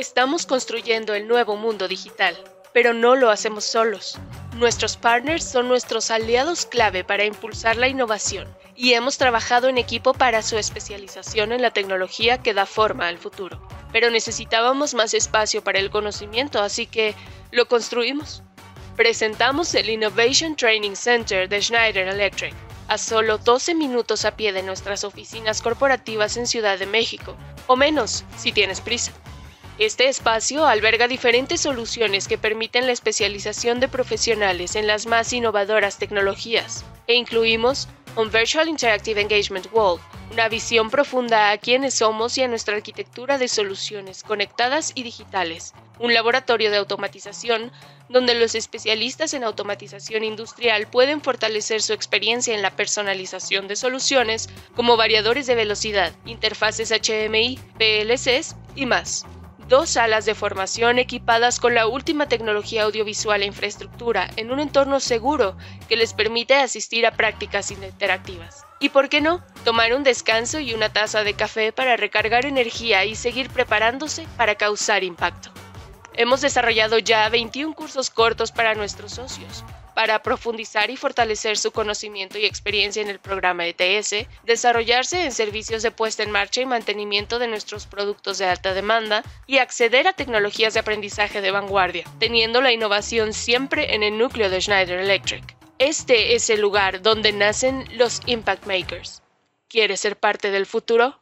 Estamos construyendo el nuevo mundo digital, pero no lo hacemos solos. Nuestros partners son nuestros aliados clave para impulsar la innovación y hemos trabajado en equipo para su especialización en la tecnología que da forma al futuro. Pero necesitábamos más espacio para el conocimiento, así que lo construimos. Presentamos el Innovation Training Center de Schneider Electric, a solo 12 minutos a pie de nuestras oficinas corporativas en Ciudad de México, o menos, si tienes prisa. Este espacio alberga diferentes soluciones que permiten la especialización de profesionales en las más innovadoras tecnologías, e incluimos un Virtual Interactive Engagement Wall, una visión profunda a quiénes somos y a nuestra arquitectura de soluciones conectadas y digitales, un laboratorio de automatización donde los especialistas en automatización industrial pueden fortalecer su experiencia en la personalización de soluciones como variadores de velocidad, interfaces HMI, PLCs y más. 2 salas de formación equipadas con la última tecnología audiovisual e infraestructura en un entorno seguro que les permite asistir a prácticas interactivas. Y por qué no, tomar un descanso y una taza de café para recargar energía y seguir preparándose para causar impacto. Hemos desarrollado ya 21 cursos cortos para nuestros socios, para profundizar y fortalecer su conocimiento y experiencia en el programa ETS, desarrollarse en servicios de puesta en marcha y mantenimiento de nuestros productos de alta demanda y acceder a tecnologías de aprendizaje de vanguardia, teniendo la innovación siempre en el núcleo de Schneider Electric. Este es el lugar donde nacen los Impact Makers. ¿Quieres ser parte del futuro?